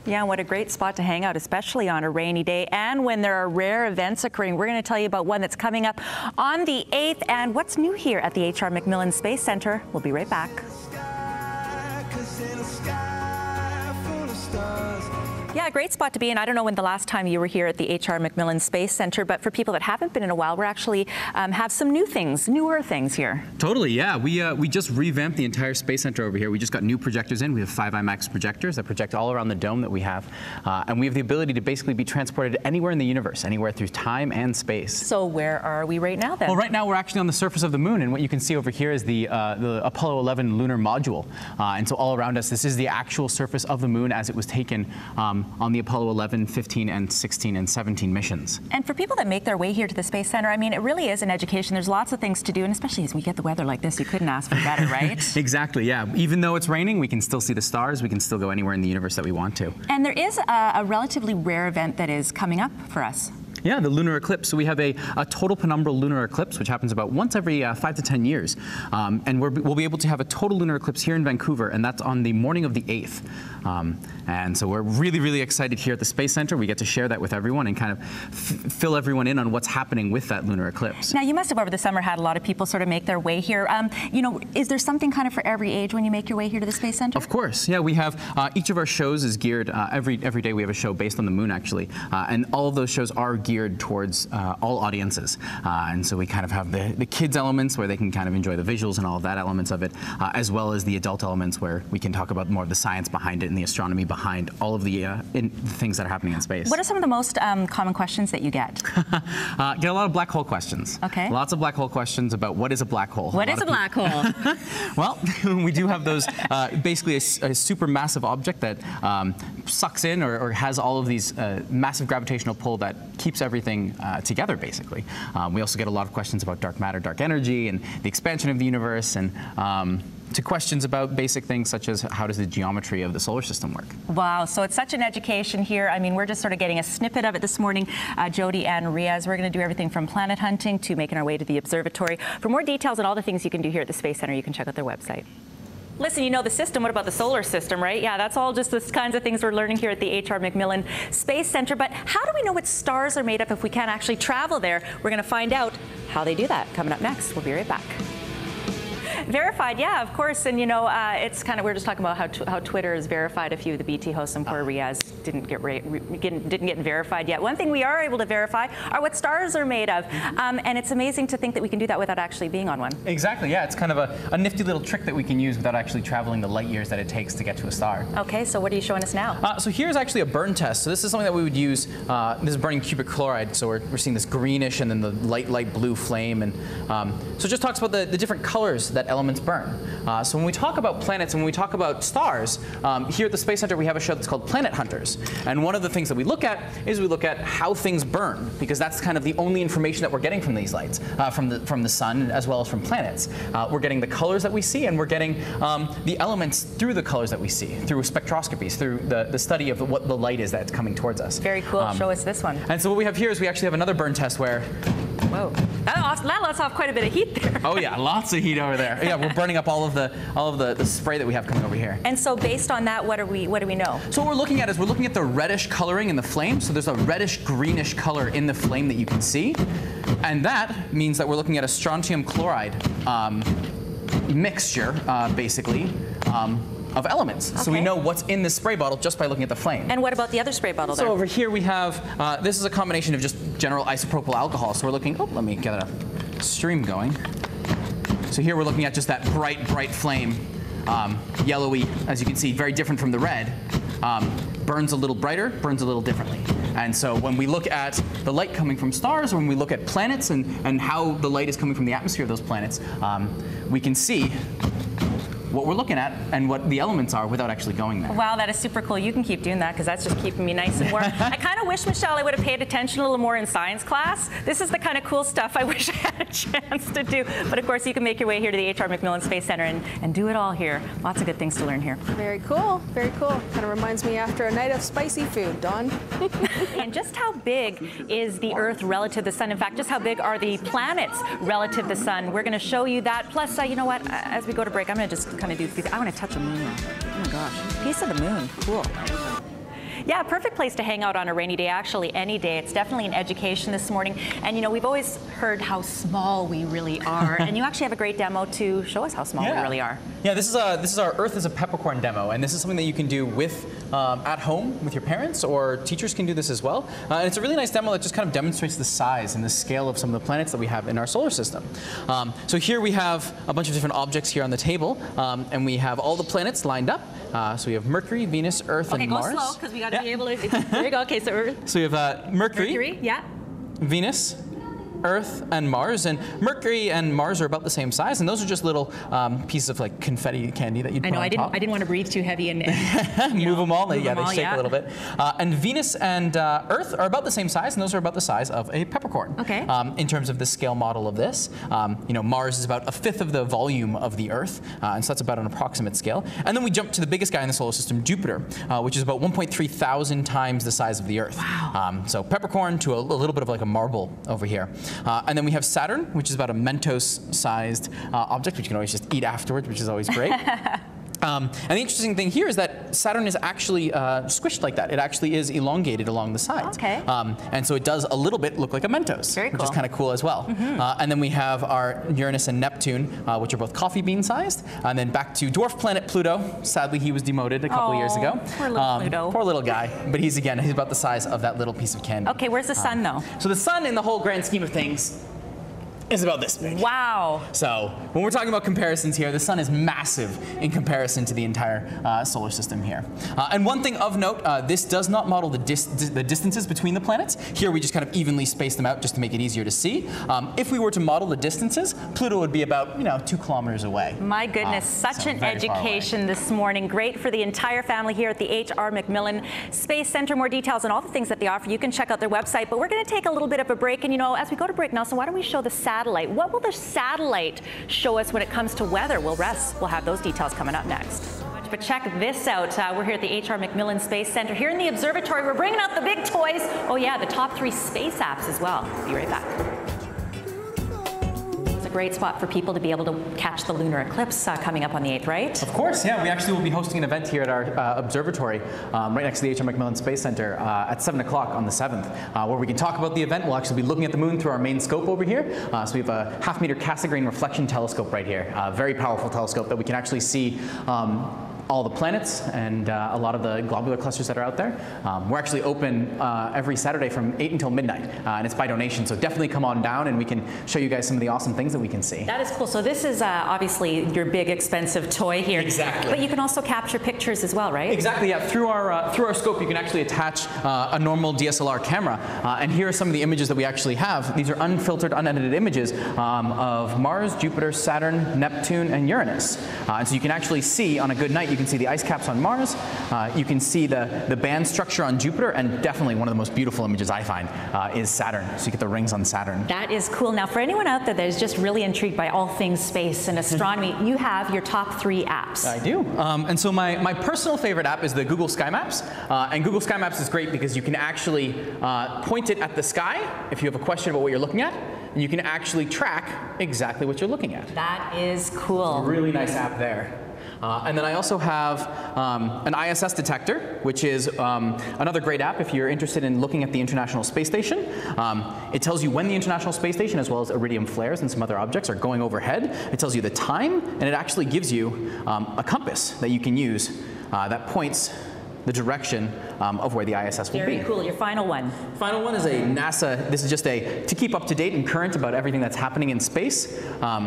Yeah, what a great spot to hang out, especially on a rainy day and when there are rare events occurring. We're going to tell you about one that's coming up on the 8th and what's new here at the H.R. MacMillan Space Centre. We'll be right back. Yeah, great spot to be in. I don't know when the last time you were here at the H.R. MacMillan Space Centre, but for people that haven't been in a while, we're actually have some newer things here. Totally, yeah. We just revamped the entire Space Centre over here. We just got new projectors in. We have 5 IMAX projectors that project all around the dome that we have. And we have the ability to basically be transported anywhere in the universe, anywhere through time and space. So where are we right now then? Well, right now we're actually on the surface of the moon, and what you can see over here is the Apollo 11 lunar module. And so all around us, this is the actual surface of the moon as it was taken on the Apollo 11, 15, and 16, and 17 missions. And for people that make their way here to the Space Centre, I mean, it really is an education. There's lots of things to do, and especially as we get the weather like this, you couldn't ask for better, right? Exactly, yeah. Even though it's raining, we can still see the stars. We can still go anywhere in the universe that we want to. And there is a relatively rare event that is coming up for us. Yeah, the lunar eclipse. So we have a total penumbral lunar eclipse, which happens about once every 5 to 10 years. And we'll be able to have a total lunar eclipse here in Vancouver, and that's on the morning of the 8th. And so we're really, really excited here at the Space Centre. We get to share that with everyone and kind of fill everyone in on what's happening with that lunar eclipse. Now, you must have over the summer had a lot of people sort of make their way here. You know, is there something kind of for every age when you make your way here to the Space Centre? Of course, yeah. We have each of our shows is geared, every day we have a show based on the moon, actually. And all of those shows are geared towards all audiences. And so we kind of have the kids elements where they can kind of enjoy the visuals and all of that elements of it, as well as the adult elements where we can talk about more of the science behind it and the astronomy behind all of the things that are happening in space. What are some of the most common questions that you get? Get a lot of black hole questions. Okay. Lots of black hole questions about what is a black hole. What is a black hole? Well, we do have those, basically a super massive object that sucks in or has all of these massive gravitational pull that keeps everything together, basically. We also get a lot of questions about dark matter, dark energy, and the expansion of the universe, and to questions about basic things such as how does the geometry of the solar system work. Wow, so it's such an education here. I mean, we're just sort of getting a snippet of it this morning. Jody and Riaz, we're going to do everything from planet hunting to making our way to the observatory. For more details on all the things you can do here at the Space Centre, you can check out their website. Listen, you know the system. What about the solar system, right? Yeah, that's all just the kinds of things we're learning here at the H.R. MacMillan Space Centre. But how do we know what stars are made of if we can't actually travel there? We're going to find out how they do that coming up next. We'll be right back. Verified, yeah, of course. And you know, it's kind of, we're just talking about how Twitter is verified. A few of the BT hosts and poor Riaz didn't get verified yet. One thing we are able to verify are what stars are made of. And it's amazing to think that we can do that without actually being on one. Exactly, yeah. It's kind of a nifty little trick that we can use without actually traveling the light years that it takes to get to a star. Okay, so what are you showing us now? So here's actually a burn test. So this is something that we would use. This is burning cubic chloride. So we're seeing this greenish and then the light blue flame. And so it just talks about the different colors that elements burn. So when we talk about planets and when we talk about stars, here at the Space Centre we have a show that's called Planet Hunters. And one of the things that we look at is we look at how things burn, because that's kind of the only information that we're getting from these lights, from the sun as well as from planets. We're getting the colors that we see, and we're getting the elements through the colors that we see, through spectroscopies, through the study of what the light is that's coming towards us. Very cool. Show us this one. And so what we have here is we actually have another burn test where... Whoa, that lets off quite a bit of heat there. Oh yeah, lots of heat over there. Yeah, we're burning up all of the spray that we have coming over here. And so based on that, what do we know? So what we're looking at is we're looking at the reddish coloring in the flame. So there's a reddish greenish color in the flame that you can see, and that means that we're looking at a strontium chloride mixture, basically. Of elements. Okay. So we know what's in this spray bottle just by looking at the flame. And what about the other spray bottle there? So over here we have, this is a combination of just general isopropyl alcohol. So we're looking, let me get a stream going. So here we're looking at just that bright flame, yellowy, as you can see, very different from the red. Burns a little brighter, burns a little differently. And so when we look at the light coming from stars, or when we look at planets and how the light is coming from the atmosphere of those planets, we can see what we're looking at and what the elements are without actually going there. Wow, that is super cool. You can keep doing that because that's just keeping me nice and warm. I kind of wish, Michelle, I would have paid attention a little more in science class. This is the kind of cool stuff I wish I had a chance to do. But of course, you can make your way here to the H.R. MacMillan Space Centre and do it all here. Lots of good things to learn here. Very cool, very cool. Kind of reminds me after a night of spicy food, Dawn. And just how big is the Earth relative to the Sun? In fact, just how big are the planets relative to the Sun? We're going to show you that. Plus, you know what? As we go to break, I'm going to just kind of do. I want to touch the moon. Oh my gosh, piece of the moon. Cool. Yeah, perfect place to hang out on a rainy day, actually any day. It's definitely an education this morning. And you know, we've always heard how small we really are. And you actually have a great demo to show us how small we really are. Yeah, this is our Earth as a Peppercorn demo, and this is something that you can do with at home with your parents, or teachers can do this as well. And it's a really nice demo that just kind of demonstrates the size and the scale of some of the planets that we have in our solar system. So here we have a bunch of different objects here on the table, and we have all the planets lined up. So we have Mercury, Venus, Earth, and Mars. Okay, go slow, because we got to be able to. There you go. Okay, so Earth. So we have Mercury, yeah. Venus, Earth, and Mars, and Mercury and Mars are about the same size, and those are just little pieces of like confetti candy that you'd put on top. I didn't want to breathe too heavy and move them all. They shake a little bit. And Venus and Earth are about the same size, and those are about the size of a peppercorn. Okay. In terms of the scale model of this, you know, Mars is about 1/5 of the volume of the Earth, and so that's about an approximate scale. And then we jump to the biggest guy in the solar system, Jupiter, which is about 1.3 thousand times the size of the Earth. Wow. So peppercorn to a little bit of like a marble over here. And then we have Saturn, which is about a Mentos-sized object, which you can always just eat afterwards, which is always great. And the interesting thing here is that Saturn is actually squished like that. It actually is elongated along the sides. Okay. And so it does a little bit look like a Mentos, which is kind of cool as well. And then we have our Uranus and Neptune, which are both coffee bean sized. And then back to dwarf planet Pluto. Sadly, he was demoted a couple of years ago. Poor little Pluto. Poor little guy. But he's about the size of that little piece of candy. Okay, where's the sun though? So the sun, in the whole grand scheme of things, is about this big. Wow. So when we're talking about comparisons here, the sun is massive in comparison to the entire solar system here. And one thing of note, this does not model the distances between the planets. Here we just kind of evenly space them out just to make it easier to see. If we were to model the distances, Pluto would be about 2 kilometers away. My goodness, such an education this morning. Great for the entire family here at the H.R. MacMillan Space Centre. More details on all the things that they offer, you can check out their website. But we're going to take a little bit of a break. And as we go to break, Nelson, why don't we show the satellite? What will the satellite show us when it comes to weather? We'll have those details coming up next. But check this out. We're here at the H.R. MacMillan Space Centre. Here in the observatory, we're bringing out the big toys. Oh yeah, the top 3 space apps as well. Be right back. It's a great spot for people to be able to catch the lunar eclipse coming up on the 8th, right? Of course, yeah. We actually will be hosting an event here at our observatory right next to the H.R. MacMillan Space Centre at 7 o'clock on the 7th, where we can talk about the event. We'll actually be looking at the moon through our main scope over here. So we have a 1/2 meter Cassegrain reflection telescope right here. Very powerful telescope that we can actually see all the planets and a lot of the globular clusters that are out there. We're actually open every Saturday from 8 until midnight, and it's by donation, so definitely come on down and we can show you guys some of the awesome things that we can see. That is cool. So this is obviously your big expensive toy here. Exactly. But you can also capture pictures as well, right? Exactly, yeah. Through our scope, you can actually attach a normal DSLR camera, and here are some of the images that we actually have. These are unfiltered, unedited images of Mars, Jupiter, Saturn, Neptune, and Uranus. And so you can actually see, on a good night, you can see the ice caps on Mars, you can see the band structure on Jupiter, and definitely one of the most beautiful images I find is Saturn. So you get the rings on Saturn. That is cool. Now for anyone out there that is just really intrigued by all things space and astronomy, you have your top 3 apps. I do. And so my personal favorite app is the Google Sky Maps. And Google Sky Maps is great because you can actually point it at the sky if you have a question about what you're looking at, and you can actually track exactly what you're looking at. That is cool. It's a really nice app there. And then I also have an ISS detector, which is another great app if you're interested in looking at the International Space Station. It tells you when the International Space Station, as well as iridium flares and some other objects, are going overhead. It tells you the time, and it actually gives you a compass that you can use that points the direction of where the ISS will be. Very cool. Your final one. Final one is a NASA. This is just to keep up to date and current about everything that's happening in space.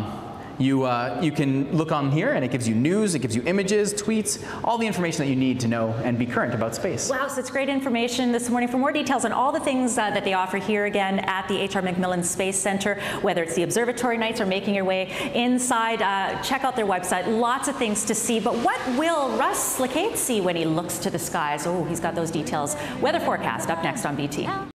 You can look on here, and it gives you news, it gives you images, tweets, all the information that you need to know and be current about space. Wow, so it's great information this morning. For more details on all the things that they offer here again at the H.R. MacMillan Space Centre, whether it's the observatory nights or making your way inside, check out their website. Lots of things to see. But what will Russ Lacate see when he looks to the skies? Oh, he's got those details. Weather forecast up next on BT.